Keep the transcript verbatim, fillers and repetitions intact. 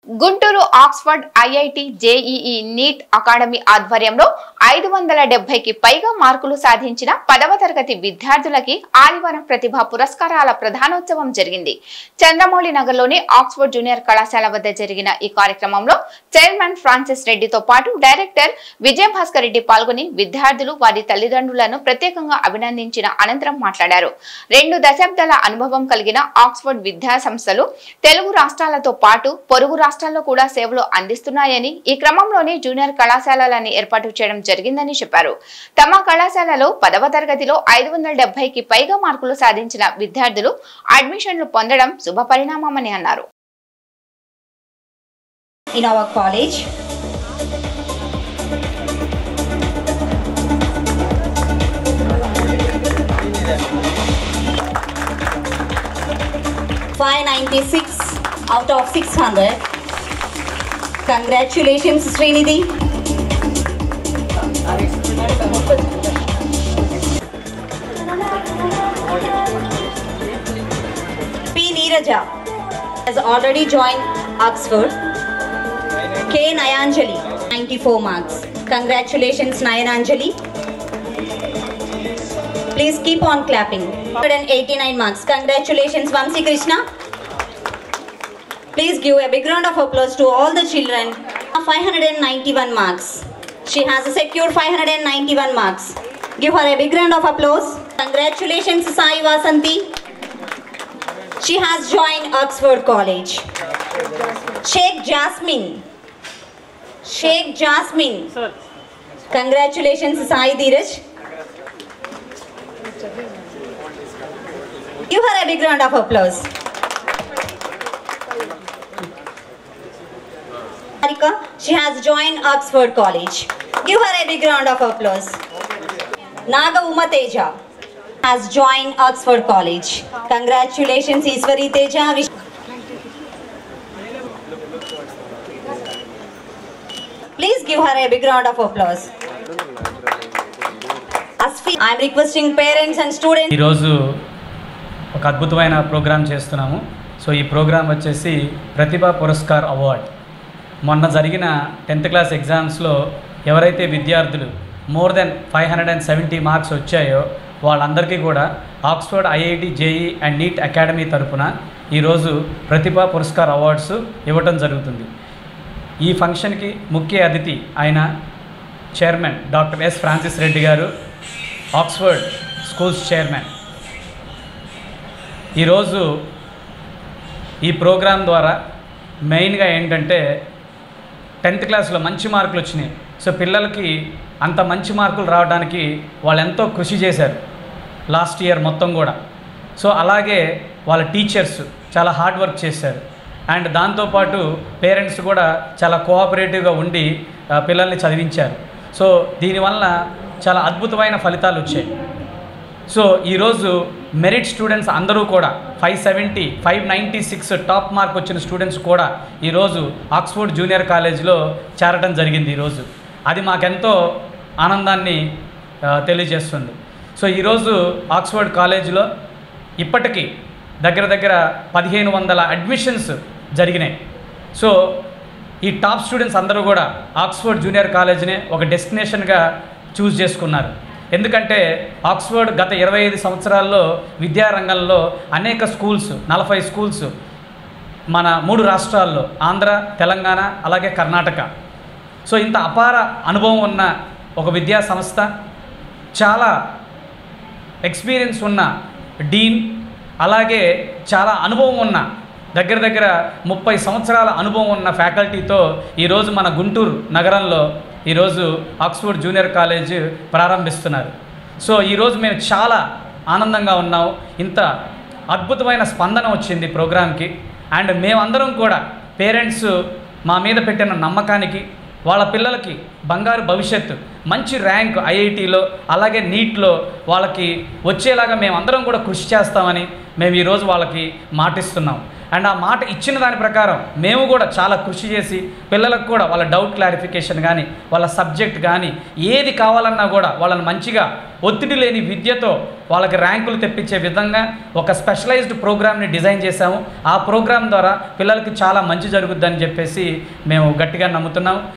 Guntur Oxford IIT JEE NEET academy ఆధ్వర్యంలో ఐదు వందల డెబ్బైకి పైగా మార్కులు సాధించిన పదవ తరగతి విద్యార్థులకి ఆదివారం ప్రతిభా పురస్కారాల ప్రధానోత్సవం జరిగింది. చంద్రమౌళి నగర్లోని ఆక్స్ఫర్డ్ జూనియర్ కళాశాల వద్ద జరిగిన ఈ కార్యక్రమంలో చైర్మన్ ఫ్రాన్సిస్ రెడ్డితో పాటు డైరెక్టర్ విజయభాస్కర్ రెడ్డి పాల్గొని విద్యార్థులు వారి తల్లిదండ్రులను ప్రత్యేకంగా అభినందించిన అనంతరం మాట్లాడారు. రెండు దశాబ్దాల అనుభవం కలిగిన ఆక్స్ఫర్డ్ విద్యా సంస్థలు తెలుగు రాష్ట్రాలతో పాటు పొరుగు రాష్ట్రాల్లో కూడా సేవలు అందిస్తున్నాయని, ఈ క్రమంలోనే జూనియర్ కళాశాలలను ఏర్పాటు చేయడం జరిగిందని చెప్పారు. తమ కళాశాలలో పదవ తరగతిలో ఐదు వందల డెబ్బైకి పైగా మార్కులు సాధించిన విద్యార్థులు అడ్మిషన్లు పొందడం శుభ పరిణామమని అన్నారు. In our college, five ninety-six out of six hundred. Congratulations, Srinidhi. P. Neeraja has already joined Oxford. K. Nayanjali, ninety-four marks. Congratulations, Nayanjali. Please keep on clapping. one hundred eighty-nine marks. Congratulations, Vamsi Krishna. Please give a big round of applause to all the children. five hundred ninety-one marks. She has secured five hundred ninety-one marks. Give her a big round of applause. Congratulations, Sai Vasanti. She has joined Oxford College. Sheikh Jasmine. Sheikh Jasmine. Congratulations, Sai Dheeraj. Give her a big round of applause. She has joined Oxford College. Give her a big round of applause. Naga Uma Teja has joined Oxford College. Congratulations, Iswari Teja. Please give her a big round of applause. Asfi, I am requesting parents and students. ఈ రోజు ఒక అద్భుతమైన programme చేస్తున్నాము. So ఈ programme వచ్చేసి ప్రతిభా పురస్కార్ award. మొన్న జరిగిన tenth class ఎగ్జామ్స్లో ఎవరైతే విద్యార్థులు more than five hundred and seventy marks వచ్చాయో వాళ్ళందరికీ కూడా Oxford IIT JEE and NEET academy తరఫున ఈరోజు ప్రతిభా పురస్కార్ అవార్డ్స్ ఇవ్వటం జరుగుతుంది. ఈ ఫంక్షన్కి ముఖ్య అతిథి ఆయన chairman doctor S Francis Reddy గారు, ఆక్స్ఫర్డ్ స్కూల్స్ చైర్మన్. ఈరోజు ఈ ప్రోగ్రాం ద్వారా మెయిన్గా ఏంటంటే టెన్త్ క్లాస్లో మంచి మార్కులు వచ్చినాయి. సో పిల్లలకి అంత మంచి మార్కులు రావడానికి వాళ్ళు ఎంతో కృషి చేశారు లాస్ట్ ఇయర్ మొత్తం కూడా. సో అలాగే వాళ్ళ టీచర్స్ చాలా హార్డ్ వర్క్ చేశారు. అండ్ దాంతోపాటు పేరెంట్స్ కూడా చాలా కోఆపరేటివ్గా ఉండి పిల్లల్ని చదివించారు. సో దీనివల్ల చాలా అద్భుతమైన ఫలితాలు వచ్చాయి. సో ఈరోజు మెరిట్ స్టూడెంట్స్ అందరూ కూడా five seventy five ninety six top mark వచ్చిన స్టూడెంట్స్ కూడా ఈరోజు ఆక్స్ఫర్డ్ జూనియర్ కాలేజ్లో చేరడం జరిగింది. ఈరోజు అది మాకెంతో ఆనందాన్ని తెలియజేస్తుంది. సో ఈరోజు ఆక్స్ఫర్డ్ కాలేజీలో ఇప్పటికీ దగ్గర దగ్గర పదిహేను వందల అడ్మిషన్స్ జరిగినాయి. సో ఈ టాప్ స్టూడెంట్స్ అందరూ కూడా ఆక్స్ఫర్డ్ జూనియర్ కాలేజీనే ఒక డెస్టినేషన్గా చూస్ చేసుకున్నారు. ఎందుకంటే ఆక్స్ఫర్డ్ గత ఇరవై ఐదు సంవత్సరాల్లో విద్యారంగంలో అనేక స్కూల్స్, నలభై స్కూల్స్ మన మూడు రాష్ట్రాల్లో ఆంధ్ర, తెలంగాణ, అలాగే కర్ణాటక. సో ఇంత అపార అనుభవం ఉన్న ఒక విద్యా సంస్థ, చాలా ఎక్స్పీరియన్స్ ఉన్న డీన్, అలాగే చాలా అనుభవం ఉన్న దగ్గర దగ్గర ముప్పై సంవత్సరాల అనుభవం ఉన్న ఫ్యాకల్టీతో ఈరోజు మన గుంటూరు నగరంలో ఈరోజు ఆక్స్ఫర్డ్ జూనియర్ కాలేజ్ ప్రారంభిస్తున్నారు. సో ఈరోజు మేము చాలా ఆనందంగా ఉన్నాము. ఇంత అద్భుతమైన స్పందన వచ్చింది ప్రోగ్రాంకి. అండ్ మేమందరం కూడా పేరెంట్స్ మా మీద పెట్టిన నమ్మకానికి, వాళ్ళ పిల్లలకి బంగారు భవిష్యత్తు, మంచి ర్యాంక్ ఐఐటీలో అలాగే నీట్లో వాళ్ళకి వచ్చేలాగా మేమందరం కూడా కృషి చేస్తామని మేము ఈరోజు వాళ్ళకి మాటిస్తున్నాం. అండ్ ఆ మాట ఇచ్చిన దాని ప్రకారం మేము కూడా చాలా కృషి చేసి పిల్లలకు కూడా వాళ్ళ డౌట్ క్లారిఫికేషన్ కానీ వాళ్ళ సబ్జెక్ట్ కానీ ఏది కావాలన్నా కూడా వాళ్ళని మంచిగా ఒత్తిడి లేని విద్యతో వాళ్ళకి ర్యాంకులు తెప్పించే విధంగా ఒక స్పెషలైజ్డ్ ప్రోగ్రామ్ని డిజైన్ చేశాము. ఆ ప్రోగ్రామ్ ద్వారా పిల్లలకి చాలా మంచి జరుగుద్దని చెప్పేసి మేము గట్టిగా నమ్ముతున్నాము.